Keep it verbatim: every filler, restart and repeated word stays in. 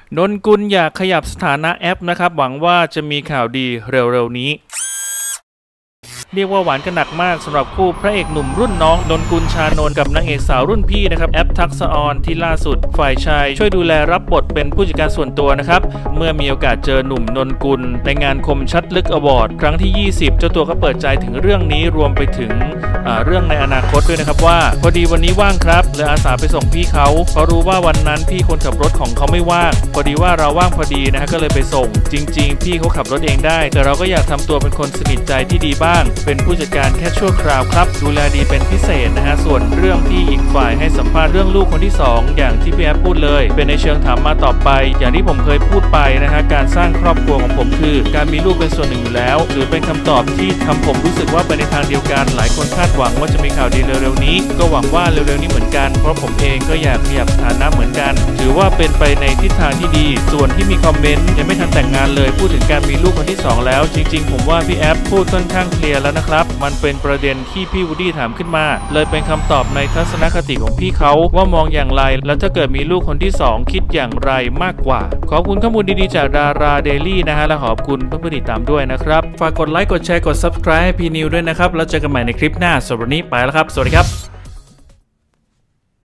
นนกุลอยากขยับสถานะแอปนะครับหวังว่าจะมีข่าวดีเร็วๆนี้เรียกว่าหวานกันหนักมากสำหรับคู่พระเอกหนุ่มรุ่นน้องนนกุลชานนท์กับนางเอกสาวรุ่นพี่นะครับแอปทักษะออนที่ล่าสุดฝ่ายชายช่วยดูแลรับบทเป็นผู้จัดการส่วนตัวนะครับเมื่อมีโอกาสเจอหนุ่มนนกุลในงานคมชัดลึกอวอร์ดครั้งที่ยี่สิบเจ้าตัวก็เปิดใจถึงเรื่องนี้รวมไปถึงเรื่องในอนาคตด้วยนะครับว่าพอดีวันนี้ว่างครับเลยอาสาไปส่งพี่เขาเพราะรู้ว่าวันนั้นพี่คนขับรถของเขาไม่ว่างพอดีว่าเราว่างพอดีนะฮะก็เลยไปส่งจริงๆพี่เขาขับรถเองได้แต่เราก็อยากทำตัวเป็นคนสนิทใจที่ดีบ้างเป็นผู้จัดการแค่ชั่วคราวครับดูแลดีเป็นพิเศษนะฮะส่วนเรื่องที่อีกฝ่ายให้สัมภาษณ์เรื่องลูกคนที่สองอย่างที่พี่แอฟพูดเลยเป็นในเชิงถามมาตอบไปอย่างที่ผมเคยพูดไปนะฮะการสร้างครอบครัวของผมคือการมีลูกเป็นส่วนหนึ่งอยู่แล้วหรือเป็นคำตอบที่ทำผมรู้สึกว่าไปในทางเดียวกันหลายคนคาดหวังว่าจะมีข่าวดีเร็วๆนี้ก็หวังว่าเร็วๆนี้เหมือนกันเพราะผมเองก็อยากขยับสถานะเหมือนกันถือว่าเป็นไปในทิศทางที่ดีส่วนที่มีคอมเมนต์ยังไม่ทันแต่งงานเลยพูดถึงการมีลูกคนที่สองแล้วจริงๆผมว่าพี่แอฟพูดค่อนข้างเคลียร์แล้วนะครับมันเป็นประเด็นที่พี่วูดดี้ถามขึ้นมาเลยเป็นคำตอบในทัศนคติของพี่เขาว่ามองอย่างไรแล้วถ้าเกิดมีลูกคนที่สองคิดอย่างไรมากกว่าขอบคุณข้อมูลดีๆจากดาราเดลี่นะฮะและขอบคุณเพื่อนๆติดตามด้วยนะครับฝากกดไลค์กดแชร์กด ซับสไครบ์ ให้พี่นิวด้วยนะครับแล้วเจอกันใหม่ในคลิปหน้าสำหรับวันนี้ไปแล้วครับสวัสดีครับ